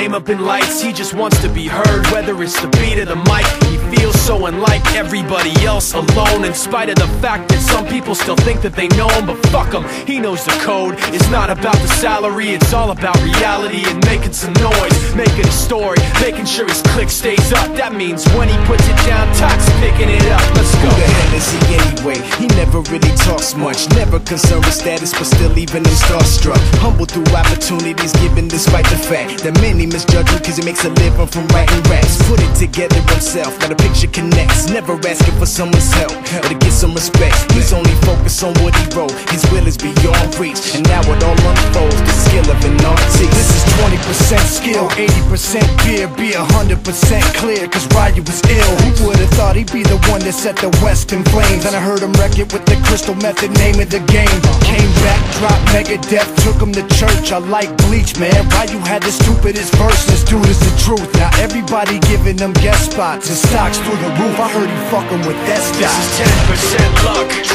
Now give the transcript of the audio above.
fame up in lights, he just wants to be heard. Whether it's the beat or the mic, he feels so unlike everybody else, alone. In spite of the fact that some people still think that they know him, but fuck him, he knows the code. It's not about the salary, it's all about reality and making some noise, making a story, making sure his click stays up. That means when he puts it down, Tox picking it up. Let's go. Who the hell is he anyway? He never really talks much, never concerned with status, but still even him starstruck. Humble through opportunities given despite the fact that many misjudge him cause he makes a living from writing raps. Put it together himself, now the picture connects. Never asking for someone's help or to get some respect. He's only focused on what he wrote. His will is beyond reach, and now it all unfolds, the skill of an artist. This is 20% skill, 80% fear. Be 100% clear, cause Ryu was ill. Who would've thought he'd be the one that set the West in flames? And I heard him wreck it with the Crystal Method, name of the game. Came back, dropped Megadeth, took him to church. I like Bleach, man. Ryu had the stupidest verse, this dude is the truth. Now everybody giving them guest spots and stocks through the roof. I heard he fucking with that stock. This is 10% luck,